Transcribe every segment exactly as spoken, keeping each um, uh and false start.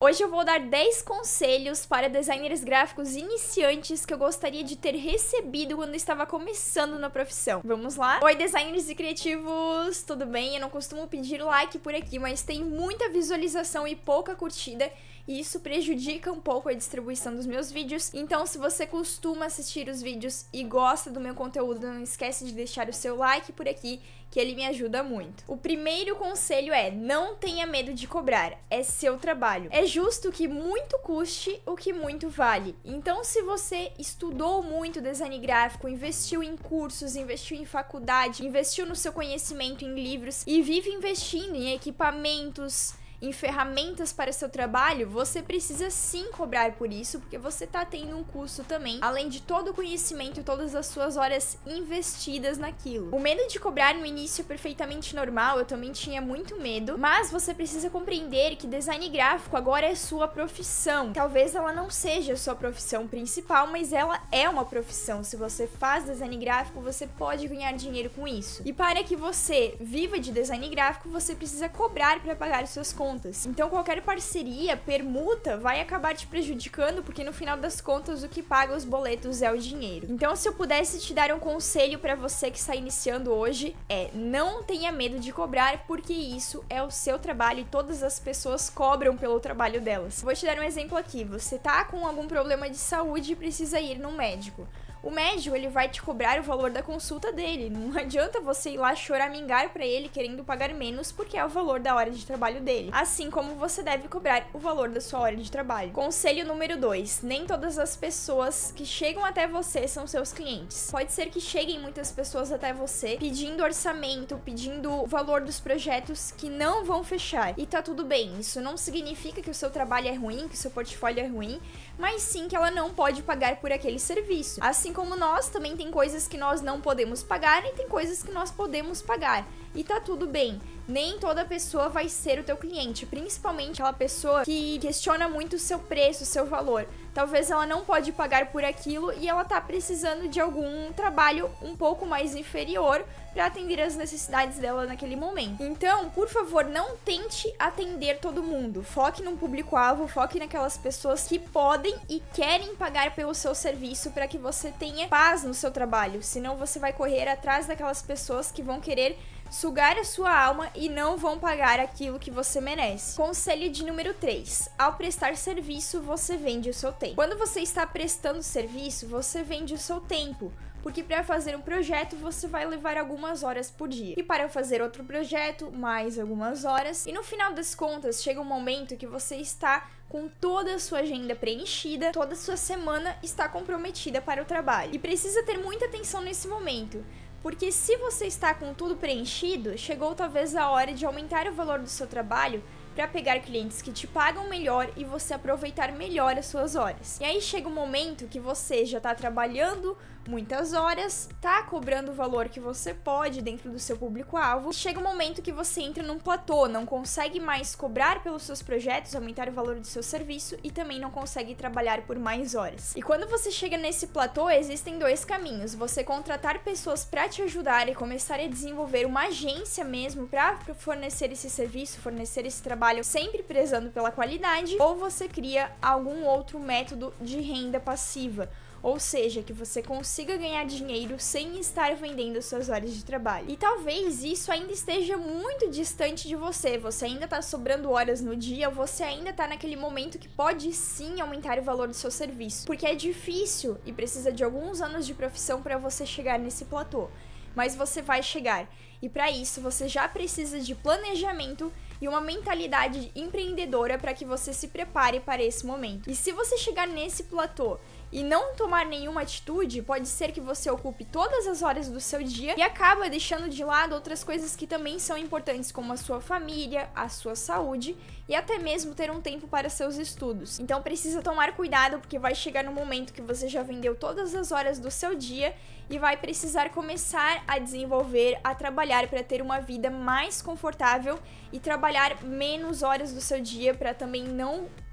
Hoje eu vou dar dez conselhos para designers gráficos iniciantes que eu gostaria de ter recebido quando eu estava começando na profissão. Vamos lá? Oi, designers e criativos, tudo bem? Eu não costumo pedir like por aqui, mas tem muita visualização e pouca curtida, e isso prejudica um pouco a distribuição dos meus vídeos. Então, se você costuma assistir os vídeos e gosta do meu conteúdo, não esquece de deixar o seu like por aqui, que ele me ajuda muito. O primeiro conselho é: não tenha medo de cobrar, é seu trabalho. É justo que muito custe o que muito vale. Então, se você estudou muito design gráfico, investiu em cursos, investiu em faculdade, investiu no seu conhecimento em livros e vive investindo em equipamentos, em ferramentas para seu trabalho, você precisa sim cobrar por isso, porque você está tendo um custo também, além de todo o conhecimento e todas as suas horas investidas naquilo. O medo de cobrar no início é perfeitamente normal, eu também tinha muito medo, mas você precisa compreender que design gráfico agora é sua profissão. Talvez ela não seja a sua profissão principal, mas ela é uma profissão. Se você faz design gráfico, você pode ganhar dinheiro com isso. E para que você viva de design gráfico, você precisa cobrar para pagar os seus contas. Então qualquer parceria, permuta, vai acabar te prejudicando, porque no final das contas o que paga os boletos é o dinheiro. Então, se eu pudesse te dar um conselho para você que está iniciando hoje, é: não tenha medo de cobrar, porque isso é o seu trabalho e todas as pessoas cobram pelo trabalho delas. Vou te dar um exemplo aqui: você tá com algum problema de saúde e precisa ir num médico. O médico, ele vai te cobrar o valor da consulta dele. Não adianta você ir lá choramingar pra ele querendo pagar menos, porque é o valor da hora de trabalho dele. Assim como você deve cobrar o valor da sua hora de trabalho. Conselho número dois. Nem todas as pessoas que chegam até você são seus clientes. Pode ser que cheguem muitas pessoas até você pedindo orçamento, pedindo o valor dos projetos que não vão fechar. E tá tudo bem. Isso não significa que o seu trabalho é ruim, que o seu portfólio é ruim, mas sim que ela não pode pagar por aquele serviço. Assim como nós, também tem coisas que nós não podemos pagar e tem coisas que nós podemos pagar. E tá tudo bem. Nem toda pessoa vai ser o teu cliente, principalmente aquela pessoa que questiona muito o seu preço, o seu valor. Talvez ela não pode pagar por aquilo e ela tá precisando de algum trabalho um pouco mais inferior para atender as necessidades dela naquele momento. Então, por favor, não tente atender todo mundo. Foque num público-alvo, foque naquelas pessoas que podem e querem pagar pelo seu serviço para que você tenha paz no seu trabalho. Senão você vai correr atrás daquelas pessoas que vão querer sugar a sua alma e não vão pagar aquilo que você merece. Conselho de número três. Ao prestar serviço, você vende o seu tempo. Quando você está prestando serviço, você vende o seu tempo, porque para fazer um projeto você vai levar algumas horas por dia, e para fazer outro projeto, mais algumas horas, e no final das contas chega um momento que você está com toda a sua agenda preenchida, toda a sua semana está comprometida para o trabalho, e precisa ter muita atenção nesse momento. Porque se você está com tudo preenchido, chegou talvez a hora de aumentar o valor do seu trabalho para pegar clientes que te pagam melhor e você aproveitar melhor as suas horas. E aí chega um momento que você já está trabalhando muitas horas, tá cobrando o valor que você pode dentro do seu público-alvo. Chega um momento que você entra num platô, não consegue mais cobrar pelos seus projetos, aumentar o valor do seu serviço e também não consegue trabalhar por mais horas. E quando você chega nesse platô, existem dois caminhos: você contratar pessoas para te ajudar e começar a desenvolver uma agência mesmo para fornecer esse serviço, fornecer esse trabalho, sempre prezando pela qualidade, ou você cria algum outro método de renda passiva. Ou seja, que você consiga ganhar dinheiro sem estar vendendo suas horas de trabalho. E talvez isso ainda esteja muito distante de você. Você ainda tá sobrando horas no dia, você ainda tá naquele momento que pode sim aumentar o valor do seu serviço. Porque é difícil e precisa de alguns anos de profissão para você chegar nesse platô. Mas você vai chegar. E para isso você já precisa de planejamento e uma mentalidade empreendedora para que você se prepare para esse momento. E se você chegar nesse platô e não tomar nenhuma atitude, pode ser que você ocupe todas as horas do seu dia e acaba deixando de lado outras coisas que também são importantes, como a sua família, a sua saúde e até mesmo ter um tempo para seus estudos. Então precisa tomar cuidado, porque vai chegar no momento que você já vendeu todas as horas do seu dia e vai precisar começar a desenvolver, a trabalhar para ter uma vida mais confortável e trabalhar menos horas do seu dia para também não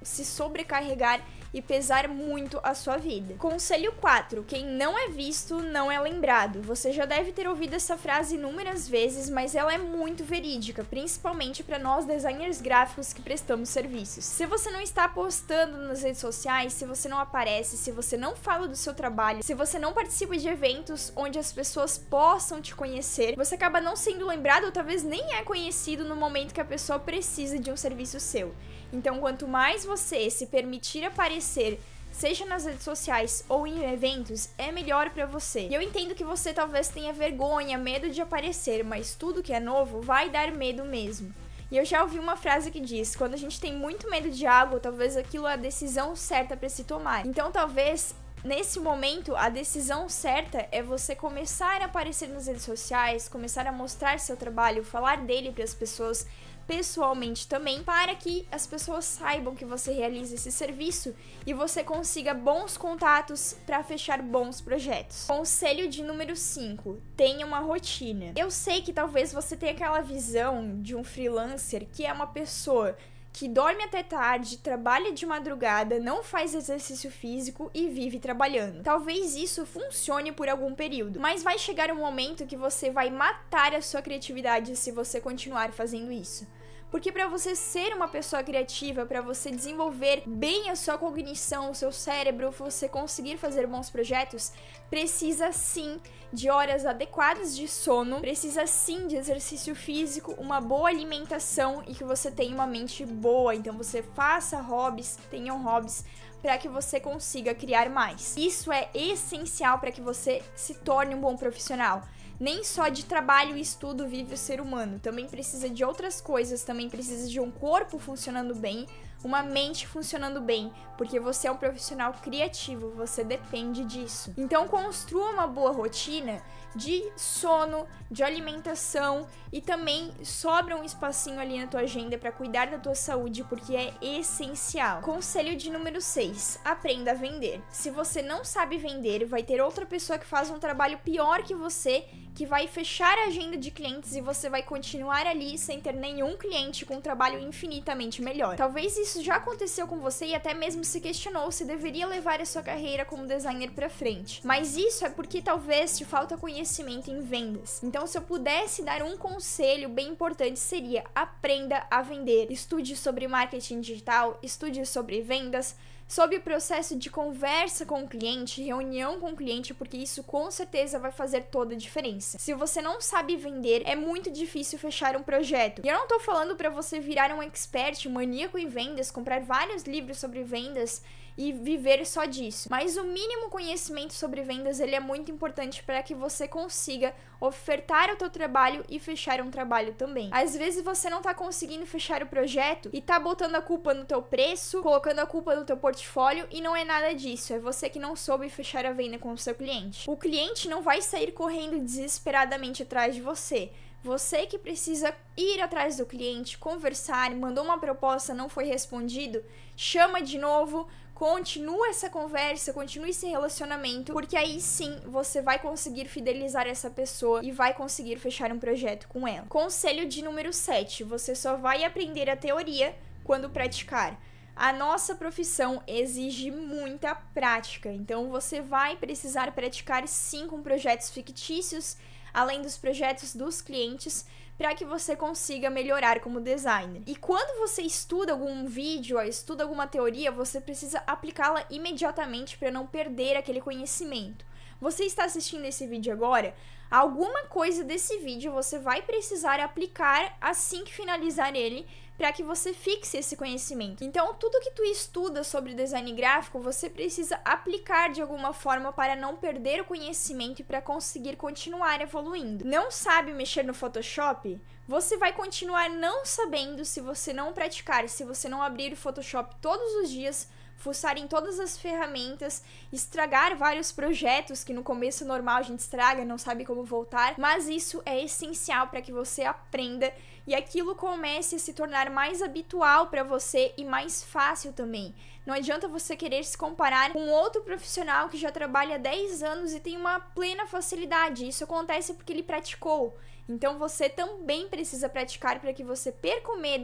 se sobrecarregar e pesar muito a sua vida. Conselho quatro. Quem não é visto, não é lembrado. Você já deve ter ouvido essa frase inúmeras vezes, mas ela é muito verídica, principalmente para nós designers gráficos que prestamos serviços. Se você não está postando nas redes sociais, se você não aparece, se você não fala do seu trabalho, se você não participa de eventos onde as pessoas possam te conhecer, você acaba não sendo lembrado ou talvez nem é conhecido no momento que a pessoa precisa de um serviço seu. Então, quanto mais você se permitir aparecer, seja nas redes sociais ou em eventos, é melhor pra você. E eu entendo que você talvez tenha vergonha, medo de aparecer, mas tudo que é novo vai dar medo mesmo. E eu já ouvi uma frase que diz: quando a gente tem muito medo de algo, talvez aquilo é a decisão certa pra se tomar. Então, talvez nesse momento, a decisão certa é você começar a aparecer nas redes sociais, começar a mostrar seu trabalho, falar dele para as pessoas pessoalmente também, para que as pessoas saibam que você realiza esse serviço e você consiga bons contatos para fechar bons projetos. Conselho de número cinco. Tenha uma rotina. Eu sei que talvez você tenha aquela visão de um freelancer que é uma pessoa que dorme até tarde, trabalha de madrugada, não faz exercício físico e vive trabalhando. Talvez isso funcione por algum período, mas vai chegar um momento que você vai matar a sua criatividade se você continuar fazendo isso. Porque para você ser uma pessoa criativa, para você desenvolver bem a sua cognição, o seu cérebro, você conseguir fazer bons projetos, precisa sim de horas adequadas de sono, precisa sim de exercício físico, uma boa alimentação e que você tenha uma mente boa. Então você faça hobbies, tenham hobbies, para que você consiga criar mais. Isso é essencial para que você se torne um bom profissional. Nem só de trabalho e estudo vive o ser humano, também precisa de outras coisas, também precisa de um corpo funcionando bem, uma mente funcionando bem, porque você é um profissional criativo, você depende disso. Então construa uma boa rotina de sono, de alimentação e também sobra um espacinho ali na tua agenda para cuidar da tua saúde, porque é essencial. Conselho de número seis. Aprenda a vender. Se você não sabe vender, vai ter outra pessoa que faz um trabalho pior que você, que vai fechar a agenda de clientes e você vai continuar ali sem ter nenhum cliente com um trabalho infinitamente melhor. Talvez isso já aconteceu com você e até mesmo se questionou se deveria levar a sua carreira como designer pra frente. Mas isso é porque talvez te falta conhecimento em vendas. Então, se eu pudesse dar um conselho bem importante, seria: aprenda a vender. Estude sobre marketing digital, estude sobre vendas, sobre o processo de conversa com o cliente, reunião com o cliente, porque isso com certeza vai fazer toda a diferença. Se você não sabe vender, é muito difícil fechar um projeto. E eu não tô falando para você virar um expert, um maníaco em vendas, comprar vários livros sobre vendas e viver só disso. Mas o mínimo conhecimento sobre vendas, ele é muito importante para que você consiga ofertar o teu trabalho e fechar um trabalho também. Às vezes você não tá conseguindo fechar o projeto e tá botando a culpa no teu preço, colocando a culpa no teu portfólio, e não é nada disso. É você que não soube fechar a venda com o seu cliente. O cliente não vai sair correndo desesperadamente atrás de você. Você que precisa ir atrás do cliente, conversar, mandou uma proposta, não foi respondido, chama de novo, continua essa conversa, continue esse relacionamento, porque aí sim você vai conseguir fidelizar essa pessoa e vai conseguir fechar um projeto com ela. Conselho de número sete. Você só vai aprender a teoria quando praticar. A nossa profissão exige muita prática, então você vai precisar praticar sim com projetos fictícios, além dos projetos dos clientes, para que você consiga melhorar como designer. E quando você estuda algum vídeo, estuda alguma teoria, você precisa aplicá-la imediatamente para não perder aquele conhecimento. Você está assistindo esse vídeo agora? Alguma coisa desse vídeo você vai precisar aplicar assim que finalizar ele, para que você fixe esse conhecimento. Então, tudo que tu estuda sobre design gráfico, você precisa aplicar de alguma forma para não perder o conhecimento e para conseguir continuar evoluindo. Não sabe mexer no Photoshop? Você vai continuar não sabendo se você não praticar, se você não abrir o Photoshop todos os dias, fuçar em todas as ferramentas, estragar vários projetos que no começo normal a gente estraga, não sabe como voltar, mas isso é essencial para que você aprenda e aquilo comece a se tornar mais habitual para você e mais fácil também. Não adianta você querer se comparar com outro profissional que já trabalha há dez anos e tem uma plena facilidade. Isso acontece porque ele praticou. Então você também precisa praticar para que você perca o medo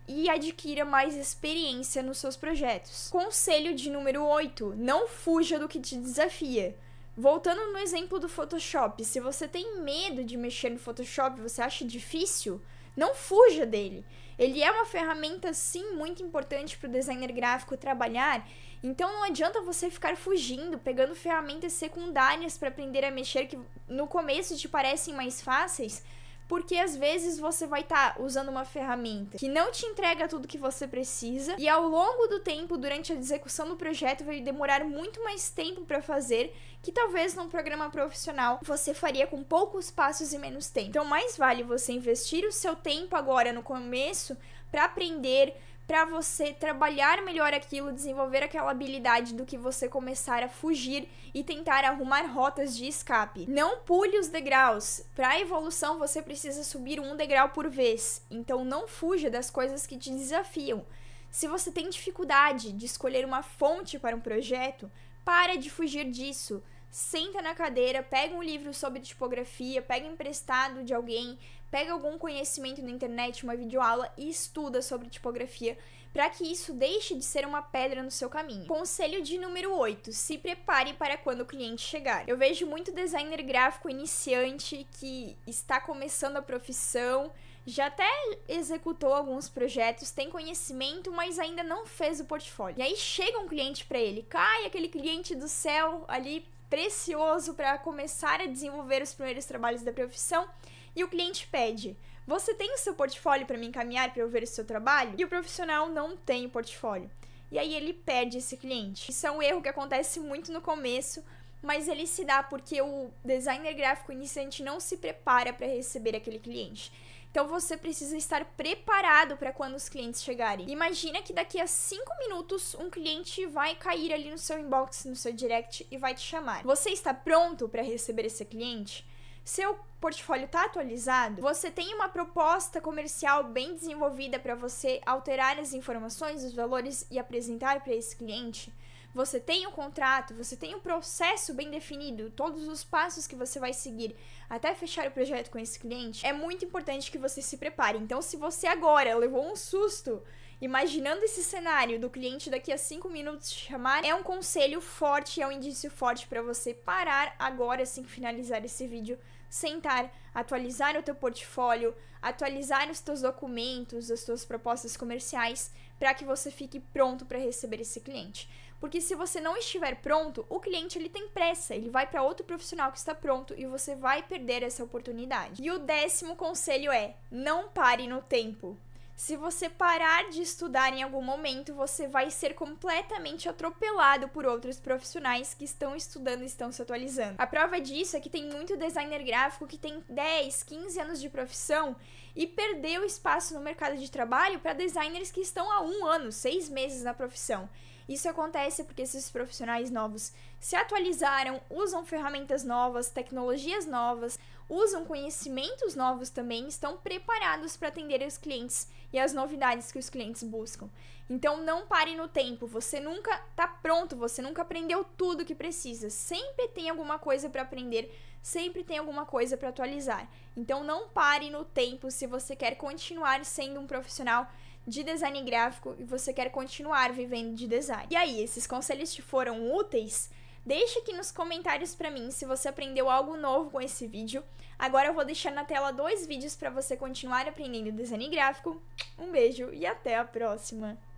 e adquira mais experiência nos seus projetos. Conselho de número oito, não fuja do que te desafia. Voltando no exemplo do Photoshop, se você tem medo de mexer no Photoshop, você acha difícil, não fuja dele. Ele é uma ferramenta, sim, muito importante para o designer gráfico trabalhar, então não adianta você ficar fugindo, pegando ferramentas secundárias para aprender a mexer que no começo te parecem mais fáceis, porque às vezes você vai estar tá usando uma ferramenta que não te entrega tudo que você precisa e ao longo do tempo, durante a execução do projeto, vai demorar muito mais tempo para fazer que talvez num programa profissional você faria com poucos passos e menos tempo. Então mais vale você investir o seu tempo agora no começo para aprender, para você trabalhar melhor aquilo, desenvolver aquela habilidade do que você começar a fugir e tentar arrumar rotas de escape. Não pule os degraus. Para a evolução, você precisa subir um degrau por vez. Então não fuja das coisas que te desafiam. Se você tem dificuldade de escolher uma fonte para um projeto, para de fugir disso. Senta na cadeira, pega um livro sobre tipografia, pega emprestado de alguém, pega algum conhecimento na internet, uma videoaula e estuda sobre tipografia para que isso deixe de ser uma pedra no seu caminho. Conselho de número oito, se prepare para quando o cliente chegar. Eu vejo muito designer gráfico iniciante que está começando a profissão, já até executou alguns projetos, tem conhecimento, mas ainda não fez o portfólio. E aí chega um cliente para ele, cai aquele cliente do céu ali, precioso para começar a desenvolver os primeiros trabalhos da profissão, e o cliente pede: você tem o seu portfólio para me encaminhar para eu ver o seu trabalho? E o profissional não tem o portfólio. E aí ele perde esse cliente. Isso é um erro que acontece muito no começo, mas ele se dá porque o designer gráfico iniciante não se prepara para receber aquele cliente. Então você precisa estar preparado para quando os clientes chegarem. Imagina que daqui a cinco minutos um cliente vai cair ali no seu inbox, no seu direct e vai te chamar. Você está pronto para receber esse cliente? Seu portfólio está atualizado? Você tem uma proposta comercial bem desenvolvida para você alterar as informações, os valores e apresentar para esse cliente? Você tem o contrato, você tem o processo bem definido, todos os passos que você vai seguir até fechar o projeto com esse cliente? É muito importante que você se prepare. Então, se você agora levou um susto imaginando esse cenário do cliente daqui a cinco minutos te chamar, é um conselho forte, é um indício forte para você parar agora, assim que finalizar esse vídeo, sentar, atualizar o teu portfólio, atualizar os teus documentos, as tuas propostas comerciais, para que você fique pronto para receber esse cliente. Porque se você não estiver pronto, o cliente ele tem pressa, ele vai para outro profissional que está pronto e você vai perder essa oportunidade. E o décimo conselho é: não pare no tempo. Se você parar de estudar em algum momento, você vai ser completamente atropelado por outros profissionais que estão estudando e estão se atualizando. A prova disso é que tem muito designer gráfico que tem dez, quinze anos de profissão e perdeu espaço no mercado de trabalho para designers que estão há um ano, seis meses na profissão. Isso acontece porque esses profissionais novos se atualizaram, usam ferramentas novas, tecnologias novas, usam conhecimentos novos também, estão preparados para atender os clientes e as novidades que os clientes buscam. Então não pare no tempo, você nunca está pronto, você nunca aprendeu tudo que precisa, sempre tem alguma coisa para aprender, sempre tem alguma coisa para atualizar. Então não pare no tempo se você quer continuar sendo um profissional de design gráfico e você quer continuar vivendo de design. E aí, esses conselhos te foram úteis? Deixa aqui nos comentários pra mim se você aprendeu algo novo com esse vídeo. Agora eu vou deixar na tela dois vídeos para você continuar aprendendo design gráfico. Um beijo e até a próxima!